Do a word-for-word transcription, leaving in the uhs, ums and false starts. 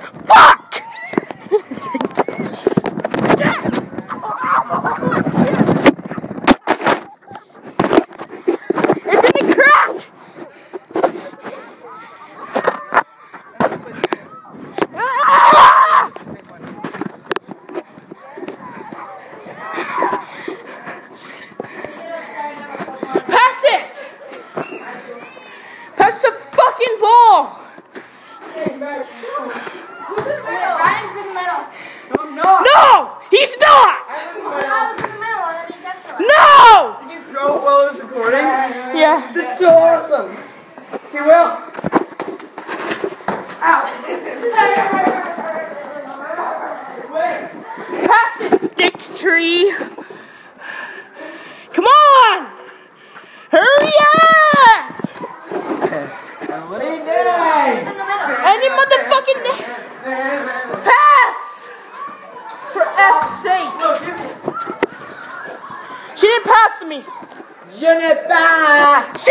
Fuck! It's in the crack! Ah! Pass it! Pass the fucking ball! Ryan's in the middle. No! He's not! I was in the middle and then he gets it. No! Can you throw it while it's recording? Yeah. That's so awesome. Okay, well. Ow. Pass it, dick tree! Come on! Hurry up! What are you doing? In the middle. Any motherfucking pass! For F's sake! She didn't pass to me! Je n'ai pas.